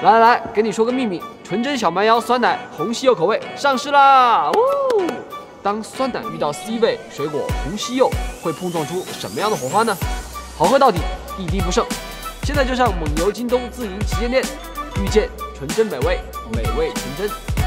来，跟你说个秘密，纯真小蛮腰酸奶红西柚口味上市啦！呜！当酸奶遇到 C 味水果红西柚，会碰撞出什么样的火花呢？好喝到底，一滴不剩。现在就上蒙牛、京东自营旗舰店，遇见纯真美味，美味纯真。